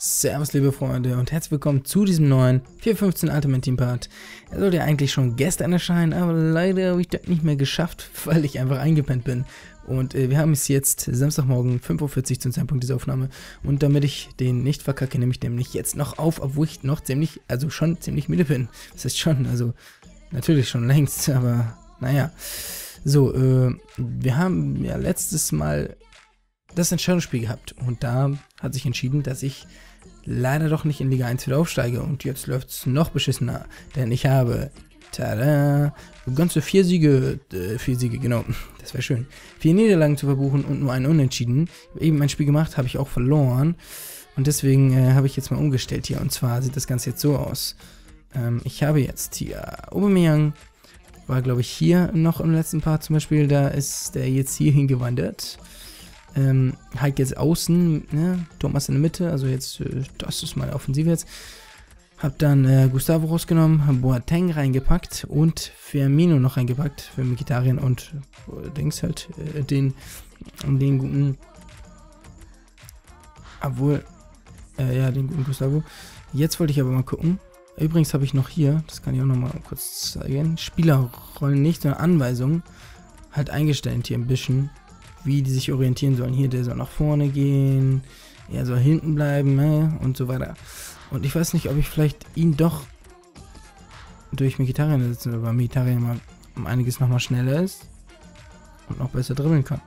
Servus liebe Freunde und herzlich willkommen zu diesem neuen 4.15 Ultimate Team Part. Er sollte ja eigentlich schon gestern erscheinen, aber leider habe ich das nicht mehr geschafft, weil ich einfach eingepennt bin. Und wir haben es jetzt Samstagmorgen 5:40 Uhr zum Zeitpunkt dieser Aufnahme. Und damit ich den nicht verkacke, nehme ich nämlich jetzt noch auf, obwohl ich noch schon ziemlich müde bin. Das heißt schon, also natürlich schon längst, aber naja. So, wir haben ja letztes Mal das Entscheidungsspiel gehabt und da hat sich entschieden, dass ich leider doch nicht in Liga 1 wieder aufsteige und jetzt läuft es noch beschissener, denn ich habe, tada, ganze 4 Siege, genau, das wäre schön, 4 Niederlagen zu verbuchen und nur einen Unentschieden. Ich habe eben mein Spiel gemacht, habe ich auch verloren und deswegen habe ich jetzt mal umgestellt hier und zwar sieht das Ganze jetzt so aus. Ich habe jetzt hier Aubameyang, war glaube ich hier noch im letzten Part zum Beispiel, da ist der jetzt hier hingewandert. Halt jetzt außen, ne? Thomas in der Mitte, also jetzt, das ist meine Offensive jetzt. Hab dann Gustavo rausgenommen, hab Boateng reingepackt und Firmino noch reingepackt für Mkhitaryan und Dings halt, den guten, obwohl, ja, den guten Gustavo. Jetzt wollte ich aber mal gucken. Übrigens habe ich noch hier, das kann ich auch noch mal kurz zeigen, Spielerrollen nicht, sondern Anweisungen halt eingestellt hier ein bisschen, wie die sich orientieren sollen. Hier, der soll nach vorne gehen, er soll hinten bleiben, ne? Und so weiter. Und ich weiß nicht, ob ich vielleicht ihn doch durch Mkhitaryan ersetze, weil Mkhitaryan mal um einiges nochmal schneller ist und noch besser dribbeln kann.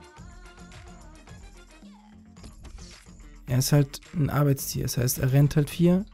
Er ist halt ein Arbeitstier, das heißt, er rennt halt viel.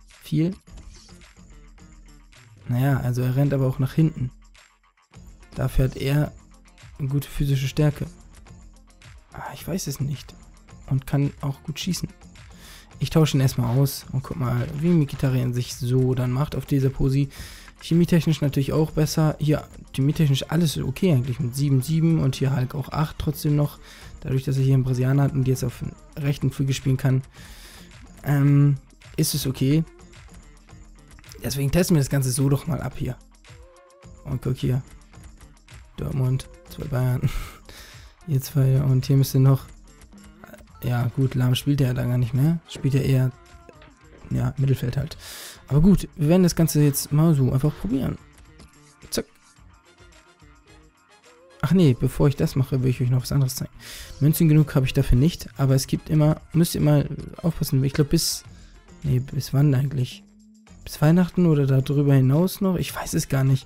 Naja, also er rennt aber auch nach hinten. Dafür hat er eine gute physische Stärke. Ich weiß es nicht. Und kann auch gut schießen. Ich tausche ihn erstmal aus und guck mal, wie Mkhitaryan sich so dann macht auf dieser Posi. Chemietechnisch natürlich auch besser. Hier, chemietechnisch alles okay eigentlich mit 7,7 und hier Hulk auch 8 trotzdem noch. Dadurch, dass er hier einen Brasilianer hat und jetzt auf den rechten Flügel spielen kann, ist es okay. Deswegen testen wir das Ganze so doch mal ab hier. Und guck hier. Dortmund, 2 Bayern. Hier 2 und hier müsste noch. Ja, gut, Lahm spielt er da gar nicht mehr. Spielt er eher. Ja, Mittelfeld halt. Aber gut, wir werden das Ganze jetzt mal so einfach probieren. Zack. Ach nee, bevor ich das mache, will ich euch noch was anderes zeigen. Münzen genug habe ich dafür nicht, aber es gibt immer. Müsst ihr mal aufpassen. Ich glaube bis. Nee, bis wann eigentlich? Bis Weihnachten oder darüber hinaus noch? Ich weiß es gar nicht.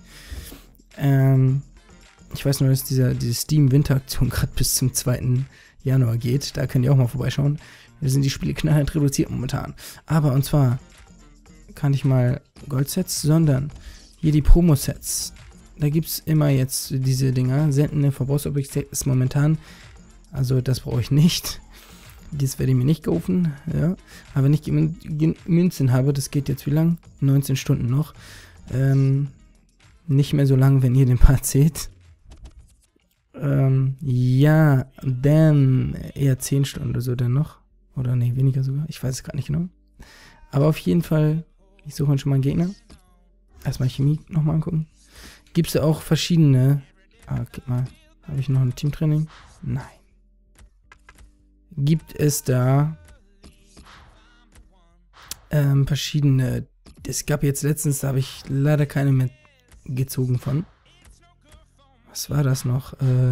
Ich weiß nur, dass diese Steam-Winteraktion gerade bis zum 2. Januar geht. Da könnt ihr auch mal vorbeischauen. Da sind die Spiele knallhart reduziert momentan. Aber und zwar kann ich mal Goldsets, sondern hier die Promo-Sets. Da gibt es immer jetzt diese Dinger. Seltene Verbrauchsobjekte ist momentan. Also das brauche ich nicht. Das werde ich mir nicht kaufen. Ja. Aber wenn ich Münzen habe, das geht jetzt wie lang? 19 Stunden noch. Nicht mehr so lang, wenn ihr den Part seht. Ja, dann eher 10 Stunden oder so dann noch. Oder nee, weniger sogar. Ich weiß es gerade nicht genau. Aber auf jeden Fall, ich suche schon mal einen Gegner. Erstmal Chemie nochmal angucken. Gibt es da auch verschiedene. Guck mal. Habe ich noch ein Teamtraining? Nein. Gibt es da verschiedene. Es gab jetzt letztens, da habe ich leider keine mehr gezogen von. Was war das noch?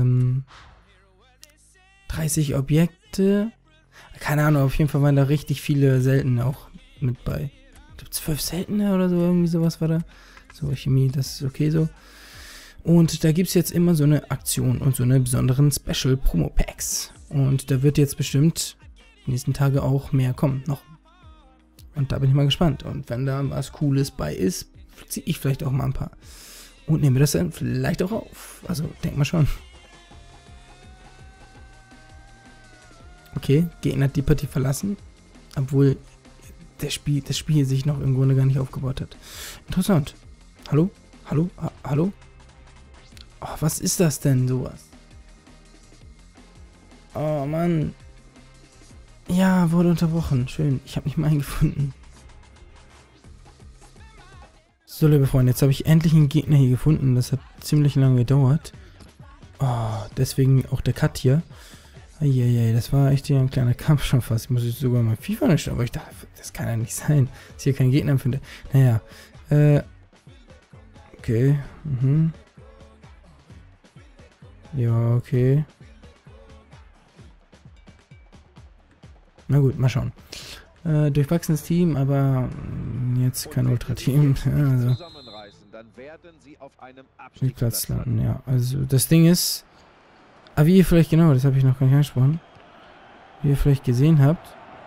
30 Objekte. Keine Ahnung, auf jeden Fall waren da richtig viele seltene auch mit bei. Ich glaube 12 seltene oder so, irgendwie sowas war da. So, Chemie, das ist okay so. Und da gibt es jetzt immer so eine Aktion und so eine besonderen Special Promo Packs. Und da wird jetzt bestimmt die nächsten Tage auch mehr kommen noch. Und da bin ich mal gespannt. Und wenn da was Cooles bei ist, ziehe ich vielleicht auch mal ein paar. Und nehme das dann vielleicht auch auf. Also, denk mal schon. Okay, Gegner hat die Partie verlassen. Obwohl das Spiel sich noch im Grunde gar nicht aufgebaut hat. Interessant. Hallo? Hallo? Hallo? Oh, was ist das denn, sowas? Oh, Mann. Ja, wurde unterbrochen. Schön. Ich habe mich mal eingefunden. So, liebe Freunde, jetzt habe ich endlich einen Gegner hier gefunden. Das hat ziemlich lange gedauert. Oh, deswegen auch der Cut hier. Eieiei, das war echt hier ein kleiner Kampf schon fast. Ich muss jetzt sogar mal FIFA nicht, aber ich dachte, das kann ja nicht sein, dass ich hier keinen Gegner finde. Naja, okay, Ja, okay. Na gut, mal schauen. Durchwachsenes Team, aber jetzt kein Ultra-Team. Ja, also nicht Platz landen, ja. Also das Ding ist, wie ihr vielleicht, genau, das habe ich noch gar nicht angesprochen, wie ihr vielleicht gesehen habt,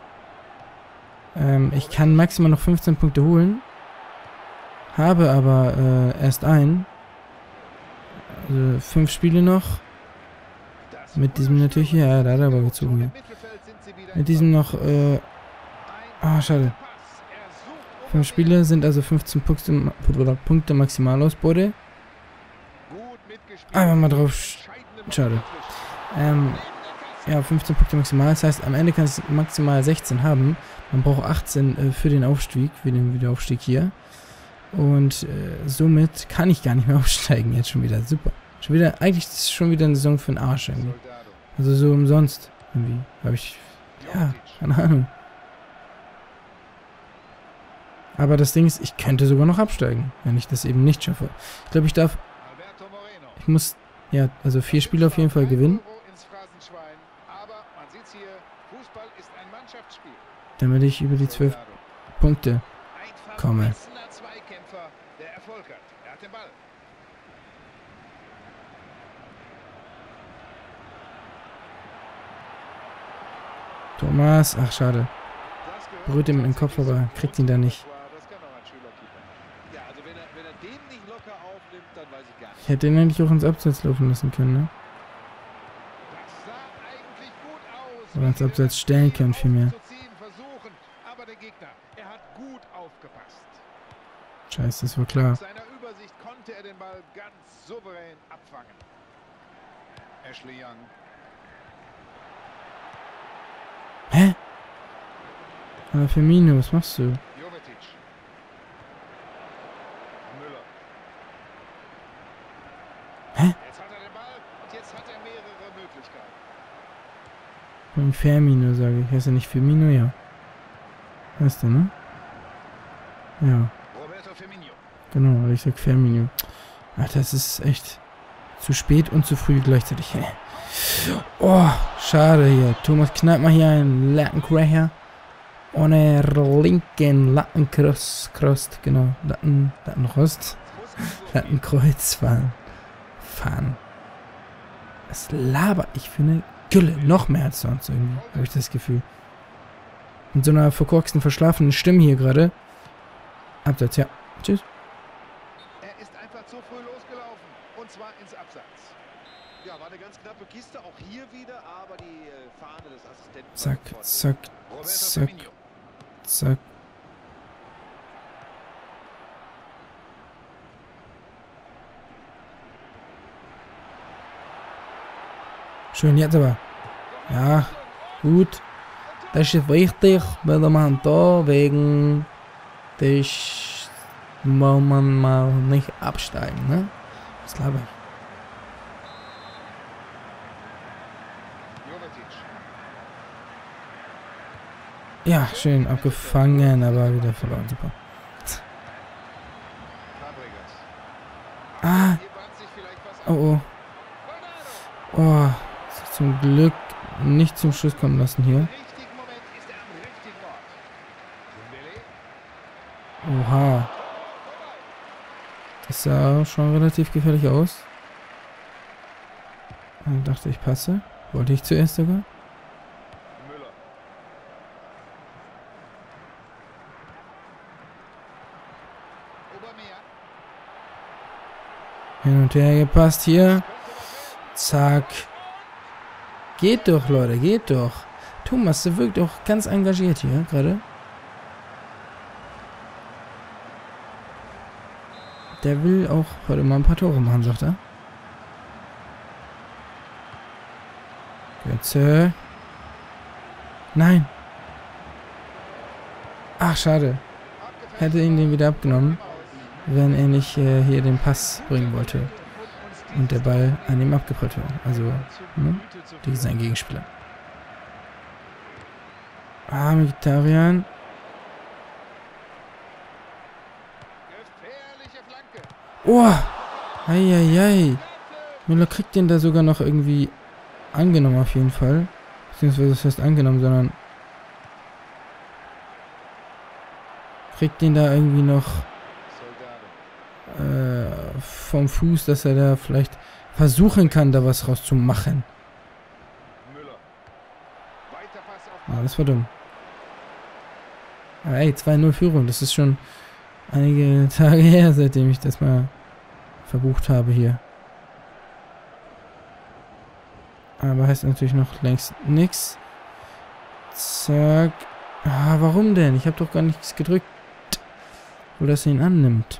ich kann maximal noch 15 Punkte holen, habe aber erst einen, also 5 Spiele noch, mit diesem natürlich, ja, da hat er aber gezogen, ja. Mit diesem noch, schade. 5 Spiele sind also 15 Punkte Maximalausbeute. Einfach mal drauf. Schade. Ja, 15 Punkte maximal. Das heißt, am Ende kann es maximal 16 haben. Man braucht 18 für den Aufstieg, für den Wiederaufstieg hier. Und somit kann ich gar nicht mehr aufsteigen. Jetzt schon wieder. Super. Schon wieder, eigentlich ist es schon wieder eine Saison für den Arsch irgendwie. Also so umsonst. Irgendwie. Habe ich. Ja, keine Ahnung. Aber das Ding ist, ich könnte sogar noch absteigen, wenn ich das eben nicht schaffe. Ich glaube, ich muss, ja, also 4 Spiele auf jeden Fall gewinnen. Damit ich über die 12 Punkte komme. Thomas, ach schade. Berührt ihm in den Kopf, aber kriegt ihn da nicht. Ich hätte ihn eigentlich auch ins Abseits laufen lassen können, ne? Oder ins Abseits stellen können, vielmehr. Scheiße, das war klar. Hä? Aber Firmino, was machst du? Hä? Von Firmino, sage ich. Heißt er nicht Firmino? Ja. Heißt er, ne? Ja. Genau, aber ich sag Firmino. Ach, das ist echt zu spät und zu früh gleichzeitig. Oh, schade hier. Thomas knallt mal hier einen Lattencracker. Ohne linken Lattencross, genau, Lattenrost, Lattenkreuz fahren. Was laber ich für eine Gülle? Noch mehr als sonst irgendwie, habe ich das Gefühl. Mit so einer verkorksten, verschlafenen Stimme hier gerade. Abseits, ja. Tschüss. Er ist einfach zu früh losgelaufen. Und zwar ins Abseits. Ja, war eine ganz knappe Kiste, auch hier wieder, aber die Fahne des Assistenten... Zack, zack, zack, zack. Schön, jetzt aber. Ja, gut. Das ist wichtig, weil man da wegen des will man mal nicht absteigen, ne? Das glaube ich. Ja, schön abgefangen, aber wieder verloren. Super. Ah. Oh, oh. Oh. Zum Glück nicht zum Schuss kommen lassen hier. Oha. Das sah schon relativ gefährlich aus. Ich dachte, ich passe. Wollte ich zuerst sogar. Hin und her gepasst hier. Zack. Geht doch, Leute, geht doch. Thomas, der wirkt auch ganz engagiert hier gerade. Der will auch heute mal ein paar Tore machen, sagt er. Götze. Nein. Ach, schade. Hätte ihn den wieder abgenommen, wenn er nicht hier den Pass bringen wollte. Und der Ball an ihm abgeprallt wird. Also, ne? Die ist ein Gegenspieler. Ah, Mkhitaryan. Gefährliche Flanke. Oh! Eieiei. Müller kriegt den da sogar noch irgendwie angenommen auf jeden Fall. Beziehungsweise das heißt angenommen, sondern kriegt den da irgendwie noch vom Fuß, dass er da vielleicht versuchen kann, da was rauszumachen. Müller. Weiter Pass auf. Ah, das war dumm. Aber ey, 2-0 Führung, das ist schon einige Tage her, seitdem ich das mal verbucht habe hier. Aber heißt natürlich noch längst nix. Zack. Ah, warum denn? Ich habe doch gar nichts gedrückt. Wo das ihn annimmt.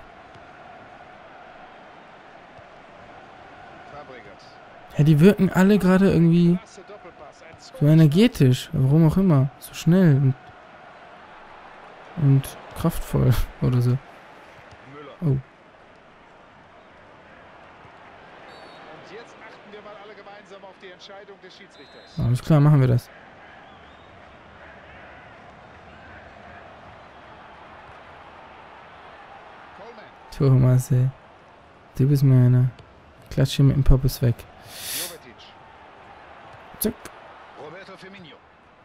Fabregas. Ja, die wirken alle gerade irgendwie Klasse Doppelpass. Ein so energetisch. Warum auch immer. So schnell und kraftvoll oder so. Müller. Oh. Und jetzt achten wir mal alle gemeinsam auf die Entscheidung des Schiedsrichters. Alles klar, machen wir das. Coleman. Thomas, ey. Du bist meiner. Klatsch hier mit dem Poppes weg. Jovetic. Zack. Roberto Firmino.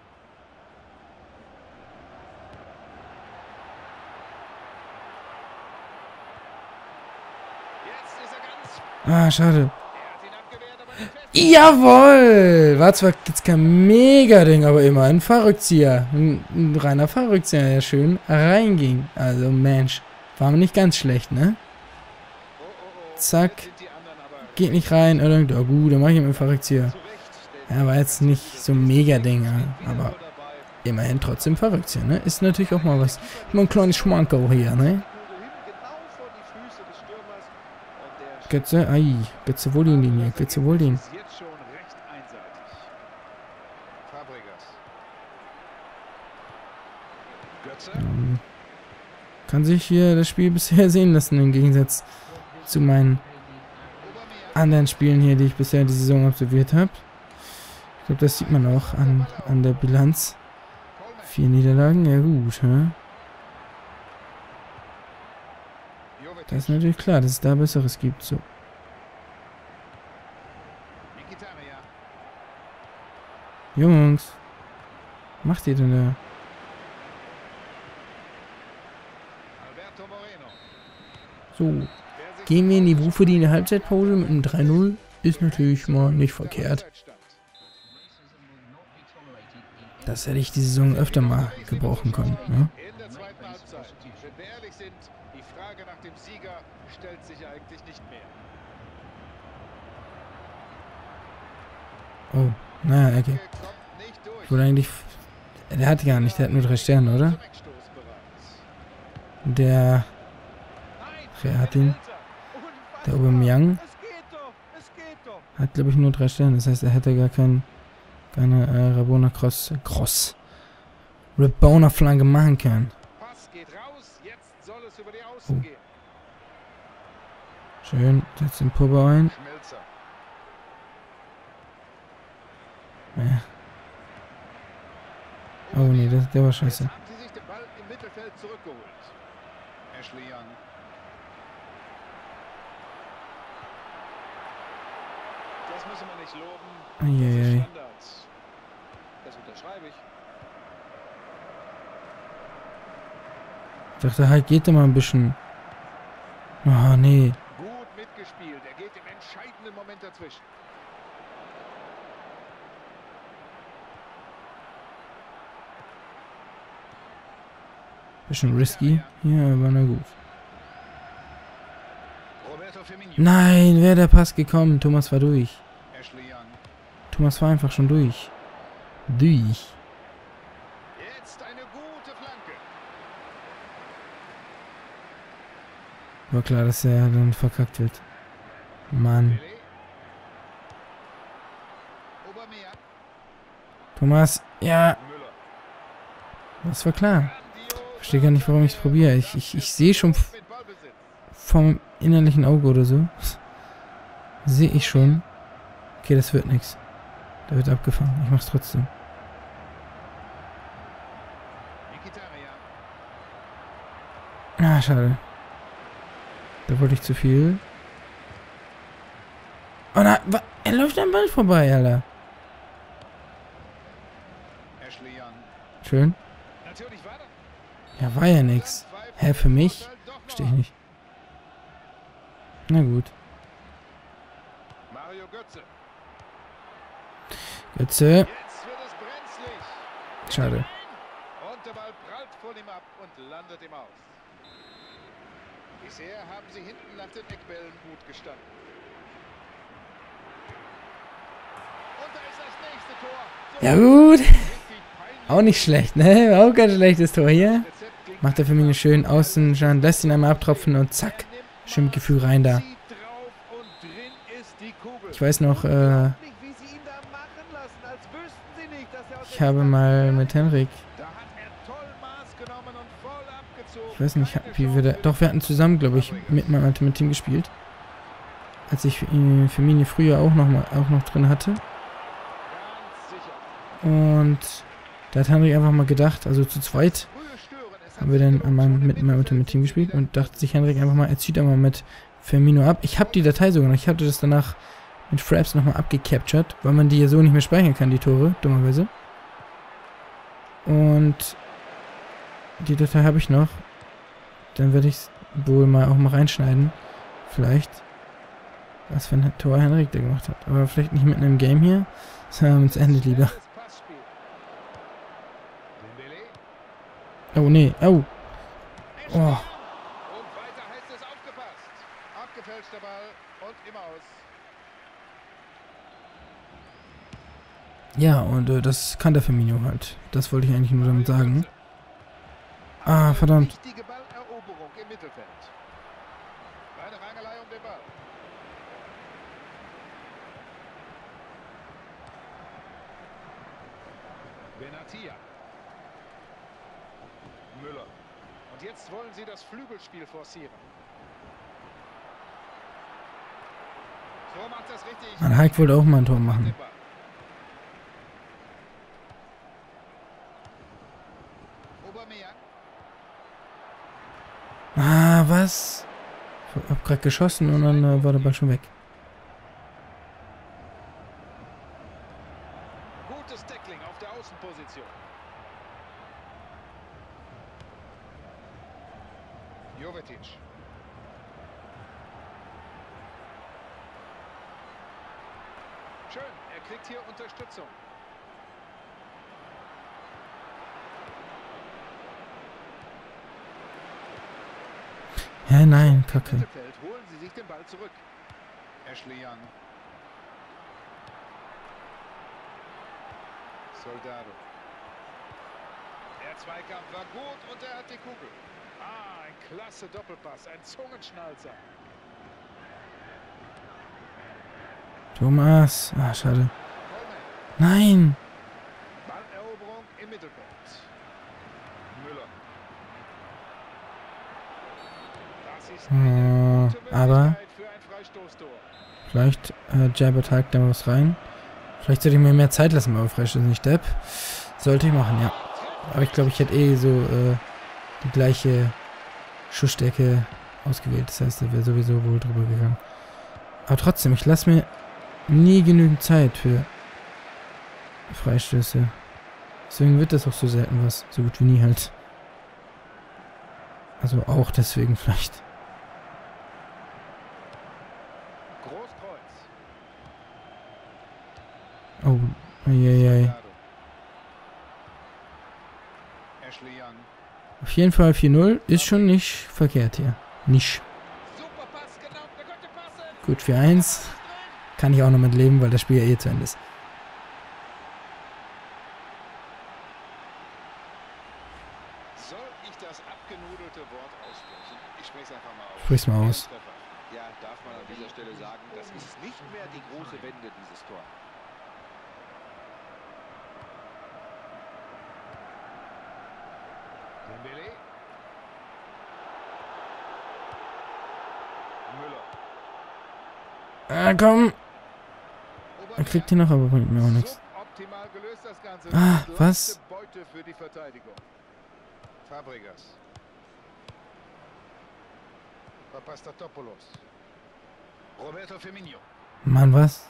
Jetzt ist er ganz. Ah, schade. Er hat ihn abgewehrt, aber nicht fest. Jawohl! War zwar jetzt kein Mega-Ding, aber immer ein Fahrrückzieher. Ein reiner Fahrrückzieher, der schön reinging. Also, Mensch. War nicht ganz schlecht, ne? Oh, oh, oh. Zack. Jetzt sind die anderen aber Geht nicht rein. Oder denkt, oh gut, dann mach ich mit dem Fahrrückzieher. zurecht. Denn Ja, war jetzt nicht so ein Mega-Ding, wieder aber nur dabei. immerhin trotzdem Fahrrückzieher, ne? Ist natürlich auch mal was. Mal ein kleines Schmankerl hier, ne? Kugel hin, genau vor die Füße des Stürmers. Und der Götze, ai. Götze Wohlin-Linie. Götze Wohlin. ist jetzt schon recht einseitig. Fabregas. Götze. Kann sich hier das Spiel bisher sehen lassen, im Gegensatz zu meinen Aubameyang. anderen Spielen hier, die ich bisher die Saison absolviert habe. Ich glaube, das sieht man auch an der Bilanz. Coleman. 4 Niederlagen, ja gut, ne? Jovetic. Das ist natürlich klar, dass es da Besseres gibt. So. Mkhitaryan. Jungs, was macht ihr denn da? Alberto Moreno. So, Der sich gehen wir in die Wufe, die in der Halbzeitpause mit einem 3-0 ist natürlich mal nicht verkehrt. Das hätte ich die Saison öfter mal gebrauchen können, ne? In der zweiten Halbzeit. Wenn wir ehrlich sind, die Frage nach dem Sieger stellt sich eigentlich nicht mehr. Oh, naja, okay. Kommt nicht durch. Ich wollte eigentlich... Der hat gar nicht, der hat nur 3 Sterne, oder? Zum Wegstoß bereit. Der... Nein, Wer hat ihn? Der unfassbar. Aubameyang Es geht doch, es geht doch. hat, glaube ich, nur 3 Sterne. Das heißt, er hätte gar keine Rabona-Flanke machen können. Pass geht raus, jetzt soll es über die Außen Oh. gehen. Schön, setzt den Pulver ein. Schmelzer. Ja. Oh nee, der war scheiße. Jetzt haben sie sich den Ball im Mittelfeld zurückgeholt. Ashley Young. Das müssen wir nicht loben. Das ist Eieiei. Standards. Das unterschreibe ich. Ich dachte, halt geht da mal ein bisschen. Oh nee. Gut mitgespielt. Er geht im entscheidenden Moment dazwischen. Bisschen risky. Ja, aber na gut. Roberto Firmino. Nein, wäre der Pass gekommen. Thomas war durch. Ashley Young. Thomas war einfach schon durch. Durch. Jetzt eine gute Flanke. War klar, dass er dann verkackt wird. Mann. Pelé. Aubameyang. Thomas, ja, Müller. das war klar. Grandios. Verstehe gar nicht, warum ich es probiere. Ich sehe schon Mit Ballbesitz. vom innerlichen Auge oder so. Sehe ich schon. Okay, das wird nichts. Der wird abgefangen. Ich mach's trotzdem. Ah, schade. Da wollte ich zu viel. Oh nein, er läuft am Ball vorbei, Alter. Schön. Ja, war ja nix. Hä, für mich? Verstehe ich nicht. Na gut. Götze. Schade. Und der Ball prallt von ihm ab und landet im Aus. Bisher haben sie hinten nach den Eckbällen gut gestanden. Und da ist das nächste Tor. Ja gut. Auch nicht schlecht, ne? Auch kein schlechtes Tor hier. Macht er für mich einen schönen Außenstand, lässt ihn einmal abtropfen und zack. Schön mit Gefühl rein da. Ich weiß noch, ich habe mal mit Henrik, ich weiß nicht, wie wir da, doch wir hatten zusammen, glaube ich, mit meinem Team gespielt. Als ich Firmino früher auch noch drin hatte. Und da hat Henrik einfach mal gedacht, also zu zweit haben wir dann einmal mit meinem Team gespielt und dachte sich Henrik einfach mal, er zieht einmal mit Firmino ab. Ich habe die Datei sogar noch, ich hatte das danach mit Fraps nochmal abgecaptured, weil man die ja so nicht mehr speichern kann, die Tore, dummerweise. Und die Datei habe ich noch. Dann werde ich es wohl mal auch mal reinschneiden. Vielleicht. Was für ein Tor Henrik da gemacht hat. Aber vielleicht nicht mitten im Game hier, sondern es endet lieber. Oh nee, oh. Oh. Und weiter heißt es aufgepasst. Abgefälschter Ball und im Aus. Ja, und das kann der Firmino halt. Das wollte ich eigentlich nur damit sagen. Ah, verdammt. Wichtige Balleroberung im Mittelfeld. Eine Rangelei um den Ball. Benatia. Müller. Und jetzt wollen sie das Flügelspiel forcieren. So macht das richtig. Man Hulk wollte auch mal ein Tor machen. Ah, was? Ich hab grad geschossen und dann war der Ball schon weg. Gutes Tackling auf der Außenposition. Jovetic. Schön, er kriegt hier Unterstützung. Hä, nein, Kacke. Holen sie sich den Ball zurück. Ashley Young. Soldado. Der Zweikampf war gut und er hat die Kugel. Ah, ein klasse Doppelpass, ein Zungenschnalzer. Thomas. Ah, schade. Nein. Balleroberung im Mittelfeld. Müller. Das ist eine gute Aber Möglichkeit für ein Freistoßtor. vielleicht jabbert Hulk da mal was rein. Vielleicht sollte ich mir mehr Zeit lassen beim Freistoß, nicht Depp. Sollte ich machen, ja. Aber ich glaube, ich hätte eh so die gleiche Schussstärke ausgewählt. Das heißt, er wäre sowieso wohl drüber gegangen. Aber trotzdem, ich lasse mir nie genügend Zeit für Freistöße. Deswegen wird das auch so selten was. So gut wie nie halt. Also auch deswegen vielleicht. Großkreuz. Oh, eieiei. Ashley Young. Auf jeden Fall 4-0 ist schon nicht verkehrt hier. Nicht. Super Pass, genau, der könnte passen. Gut, 4-1. Kann ich auch noch mit leben, weil das Spiel ja eh zu Ende ist. Soll ich das abgenudelte Wort aussprechen? Ich spreche es einfach mal aus. Sprich's mal aus. Ja, darf man an dieser Stelle sagen, das ist nicht mehr die große Wende, dieses Tor. Dembele. Müller. Ah, komm. Er kriegt ihn noch, aber bringt mir auch nichts. Suboptimal gelöst das Ganze. Ah, was? Leichte Beute für die Verteidigung. Fabregas. Papastatopoulos. Roberto Firmino. Mann, was?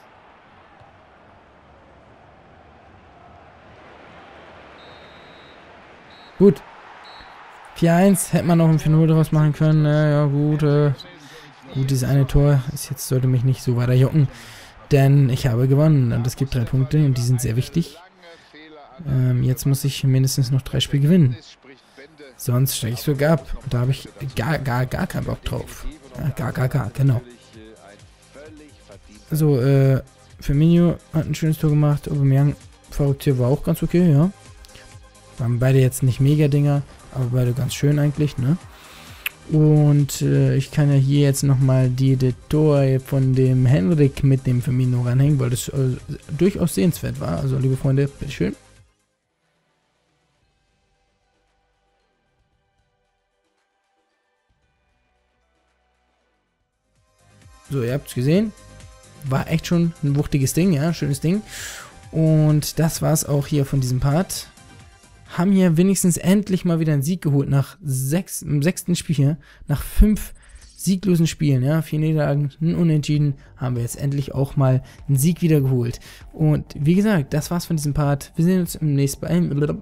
Gut. 4-1. Hätte man noch ein 4-0 draus machen können. Ja, gut. Gut, dieses eine Tor sollte mich nicht so weiter jucken. Denn ich habe gewonnen. Und es gibt 3 Punkte und die sind sehr wichtig. Jetzt muss ich mindestens noch 3 Spiele gewinnen. Sonst steige ich sogar ab. Und da habe ich gar keinen Bock drauf. Ja, gar, genau. Also, Firmino hat ein schönes Tor gemacht. Aubameyang verrückt hier war auch ganz okay, ja. Waren beide jetzt nicht Mega-Dinger, aber beide ganz schön eigentlich, ne? Und ich kann ja hier jetzt nochmal die Tor von dem Henrik mit dem Firmino ranhängen, weil das durchaus sehenswert war. Also, liebe Freunde, bitteschön. So, ihr habt es gesehen. War echt schon ein wuchtiges Ding, ja, schönes Ding. Und das war es auch hier von diesem Part. Haben hier wenigstens endlich mal wieder einen Sieg geholt nach im 6. Spiel hier. Nach 5 sieglosen Spielen, ja, 4 Niederlagen, ein Unentschieden, haben wir jetzt endlich auch mal einen Sieg wieder geholt. Und wie gesagt, das war's von diesem Part. Wir sehen uns im nächsten Mal.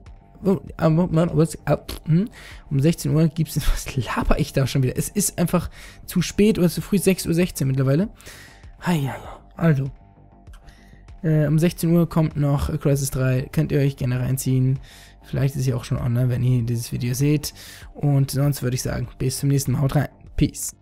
Um 16 Uhr gibt es, was laber ich da schon wieder? Es ist einfach zu spät oder zu früh, 6:16 Uhr mittlerweile. Also, um 16 Uhr kommt noch Crysis 3, könnt ihr euch gerne reinziehen. Vielleicht ist sie auch schon online, wenn ihr dieses Video seht. Und sonst würde ich sagen, bis zum nächsten Mal, haut rein. Peace.